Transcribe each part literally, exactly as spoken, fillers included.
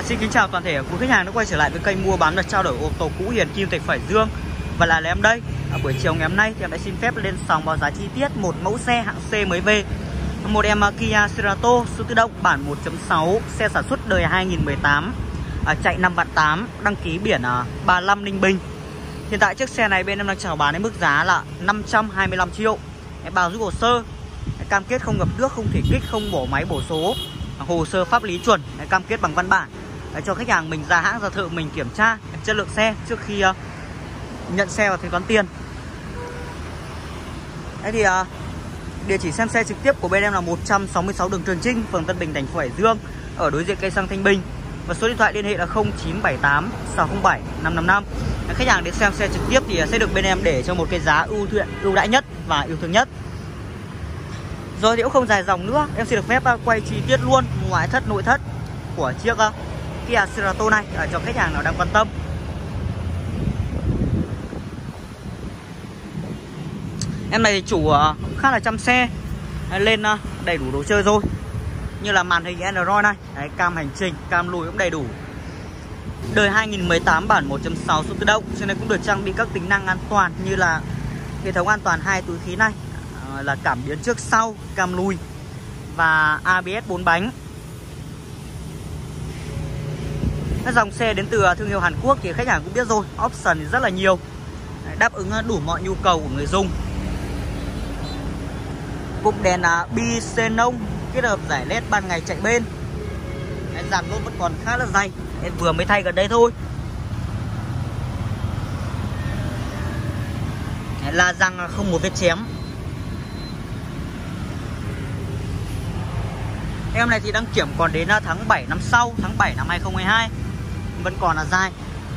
Xin kính chào toàn thể quý khách hàng đã quay trở lại với kênh mua bán và trao đổi ô tô cũ Hiền Kim Thạch Phải Dương. Và là em đây. Ở buổi chiều ngày hôm nay thì em đã xin phép lên sóng báo giá chi tiết một mẫu xe hạng C mới về. Một em Kia Cerato số tự động bản một chấm sáu, xe sản xuất đời hai nghìn mười tám, à, chạy năm vạn tám, đăng ký biển à, ba mươi lăm Ninh Bình. Hiện tại chiếc xe này bên em đang chào bán với mức giá là năm trăm hai mươi lăm triệu. Bao giúp hồ sơ, cam kết không ngập nước, không thể kích, không bổ máy bổ số, hồ sơ pháp lý chuẩn, cam kết bằng văn bản cho khách hàng mình ra hãng ra thợ mình kiểm tra chất lượng xe trước khi uh, nhận xe và thanh toán tiền. Thế thì uh, địa chỉ xem xe trực tiếp của bên em là một trăm sáu mươi sáu đường Trường Trinh, phường Tân Bình, thành phố Hải Dương, ở đối diện cây xăng Thanh Bình. Và số điện thoại liên hệ là không chín bảy tám sáu không bảy năm năm năm. Khách hàng đến xem xe trực tiếp thì sẽ được bên em để cho một cái giá ưu thuyện ưu đãi nhất và yêu thương nhất. Rồi thì cũng không dài dòng nữa, em xin được phép quay chi tiết luôn ngoại thất nội thất của chiếc uh, Kia Cerato này uh, cho khách hàng nào đang quan tâm. Em này thì chủ uh, khá là chăm xe, lên uh, đầy đủ đồ chơi rồi, như là màn hình Android này, đấy, cam hành trình, cam lùi cũng đầy đủ. Đời hai nghìn mười tám bản một chấm sáu số tự động, xe này cũng được trang bị các tính năng an toàn như là hệ thống an toàn hai túi khí này, uh, là cảm biến trước sau, cam lùi và a bê ét bốn bánh. Các dòng xe đến từ thương hiệu Hàn Quốc thì khách hàng cũng biết rồi, option thì rất là nhiều, đáp ứng đủ mọi nhu cầu của người dùng. Cụm đèn bi xenon kết hợp giải led ban ngày chạy bên. Dàn lốp vẫn còn khá là dày, em vừa mới thay gần đây thôi. La răng không một vết chém. Em này thì đăng kiểm còn đến tháng bảy năm sau, tháng bảy năm hai nghìn không trăm hai mươi hai, vẫn còn là dài.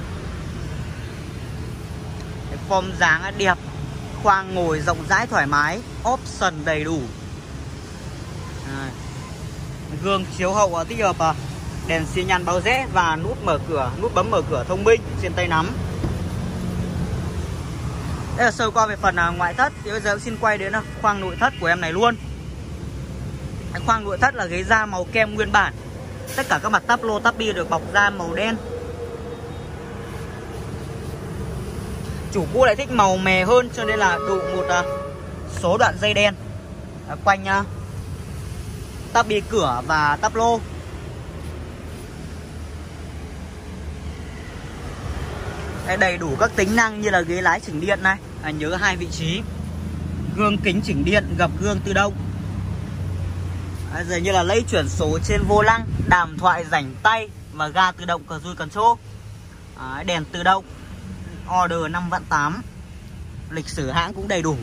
Cái form dáng đẹp, khoang ngồi rộng rãi thoải mái, option đầy đủ. À, gương chiếu hậu tích hợp đèn xi nhan báo rẽ và nút mở cửa, nút bấm mở cửa thông minh trên tay nắm. Đây là sơ qua về phần ngoại thất. Thì bây giờ xin quay đến khoang nội thất của em này luôn. Khoang nội thất là ghế da màu kem nguyên bản. Tất cả các mặt táp lô táp bi được bọc da màu đen. Chủ cũ lại thích màu mè hơn cho nên là đủ một uh, số đoạn dây đen uh, quanh uh, táp bi cửa và táp lô. Đây, đầy đủ các tính năng như là ghế lái chỉnh điện này, à, nhớ hai vị trí, gương kính chỉnh điện, gập gương tự động, à, rồi như là lấy chuyển số trên vô lăng, đàm thoại rảnh tay và ga tự động cruise control, à, đèn tự động, order năm vạn tám, lịch sử hãng cũng đầy đủ.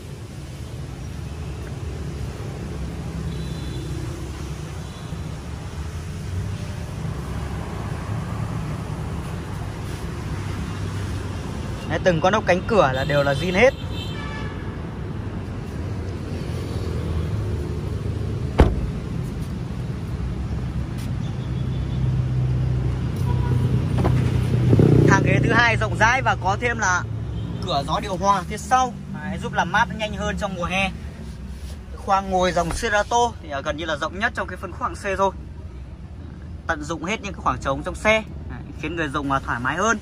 Đấy, từng con ốc cánh cửa là đều là zin hết. Hàng ghế thứ hai rộng rãi và có thêm là cửa gió điều hòa phía sau. Đấy, giúp làm mát nhanh hơn trong mùa hè. Khoang ngồi dòng Cerato thì gần như là rộng nhất trong cái phân khúc hạng C rồi, tận dụng hết những cái khoảng trống trong xe. Đấy, khiến người dùng thoải mái hơn.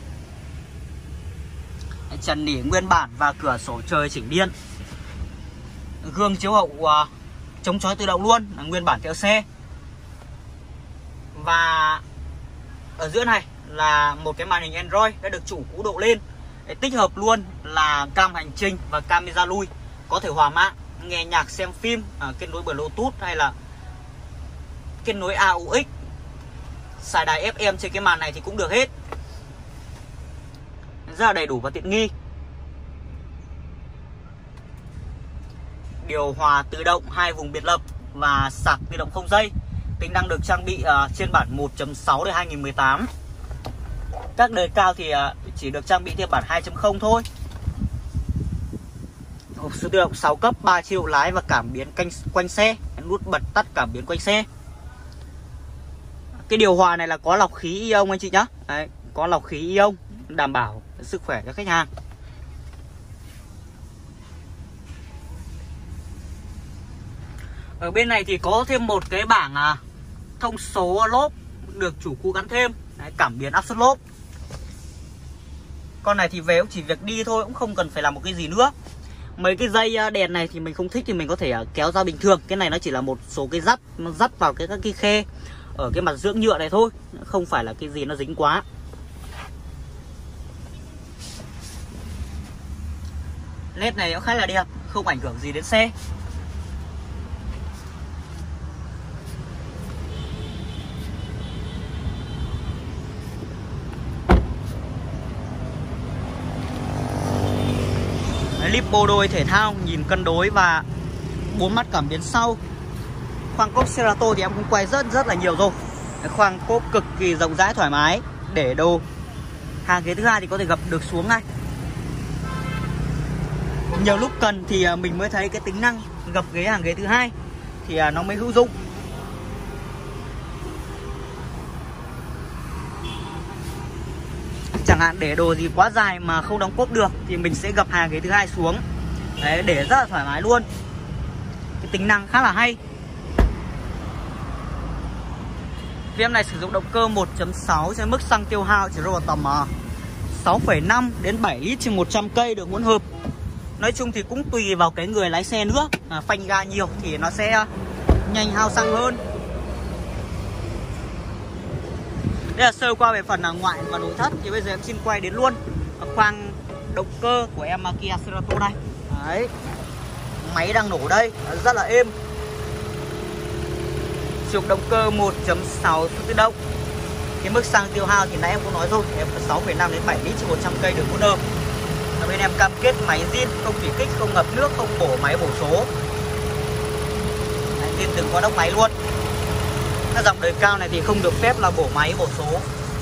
Trần nỉ nguyên bản và cửa sổ trời chỉnh điện. Gương chiếu hậu uh, chống chói tự động luôn, là nguyên bản theo xe. Và ở giữa này là một cái màn hình Android đã được chủ cũ độ lên. Để tích hợp luôn là cam hành trình và camera lui, có thể hòa mạng, nghe nhạc, xem phim, uh, kết nối Bluetooth hay là kết nối a u ích, xài đài ép em trên cái màn này thì cũng được hết. Rất là đầy đủ và tiện nghi. Điều hòa tự động hai vùng biệt lập và sạc tự động không dây. Tính năng được trang bị uh, trên bản một chấm sáu đời hai nghìn mười tám. Các đời cao thì uh, chỉ được trang bị thêm bản hai chấm không thôi. Hộp số tự động sáu cấp, ba chế độ lái và cảm biến canh, quanh xe, nút bật tắt cảm biến quanh xe. Cái điều hòa này là có lọc khí ion anh chị nhá. Đấy, có lọc khí ion đảm bảo sức khỏe cho khách hàng. Ở bên này thì có thêm một cái bảng à, thông số lốp được chủ cũ gắn thêm. Đấy, cảm biến áp suất lốp. Con này thì về cũng chỉ việc đi thôi, cũng không cần phải làm một cái gì nữa. Mấy cái dây đèn này thì mình không thích thì mình có thể kéo ra bình thường. Cái này nó chỉ là một số cái dắt, nó dắt vào cái các cái khe ở cái mặt dưỡng nhựa này thôi, không phải là cái gì nó dính quá. led này cũng khá là đẹp, không ảnh hưởng gì đến xe. Lip bô đôi thể thao, nhìn cân đối và bốn mắt cảm biến sau. Khoang cốp Cerato thì em cũng quay rất rất là nhiều rồi. Khoang cốp cực kỳ rộng rãi thoải mái để đồ. Hàng ghế thứ hai thì có thể gập được xuống ngay. Nhiều lúc cần thì mình mới thấy cái tính năng gập ghế hàng ghế thứ hai thì nó mới hữu dụng. Chẳng hạn để đồ gì quá dài mà không đóng cốp được thì mình sẽ gập hàng ghế thứ hai xuống. Đấy, để rất là thoải mái luôn. Cái tính năng khá là hay. Vì em này sử dụng động cơ một chấm sáu cho mức xăng tiêu hao chỉ rơi vào tầm sáu phẩy năm đến bảy lít trên một trăm cây được hỗn hợp. Nói chung thì cũng tùy vào cái người lái xe nữa. À, phanh ga nhiều thì nó sẽ nhanh hao xăng hơn. Đây là sơ qua về phần ngoại và nội thất. Thì bây giờ em xin quay đến luôn khoang động cơ của em Kia Cerato này. Đấy, máy đang nổ đây, rất là êm. Sử dụng động cơ một chấm sáu tự động. Cái mức xăng tiêu hao thì nãy em cũng nói rồi, em sáu phẩy năm đến bảy lít trên một trăm cây được hỗn hợp. Ở bên em cam kết máy zin, không thủy kích, không ngập nước, không bổ máy bổ số. Zin từng qua đốc máy luôn. Các dòng đời cao này thì không được phép là bổ máy bổ số.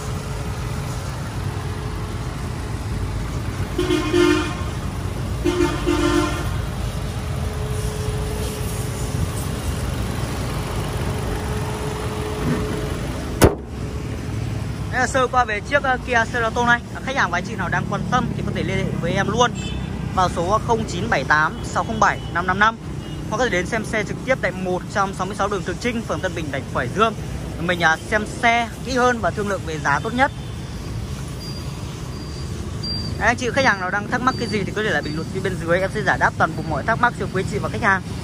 Đây là sơ qua về chiếc Kia Cerato này. Khách hàng và anh chị nào đang quan tâm thì có thể liên hệ với em luôn vào số không chín bảy tám sáu không bảy năm năm năm, hoặc có thể đến xem xe trực tiếp tại một trăm sáu mươi sáu đường Trường Trinh, phường Tân Bình, thành phố Hải Dương. Mình xem xe kỹ hơn và thương lượng về giá tốt nhất. Đấy, anh chị khách hàng nào đang thắc mắc cái gì thì có thể là bình luận phía bên dưới, em sẽ giải đáp toàn bộ mọi thắc mắc cho quý chị và khách hàng.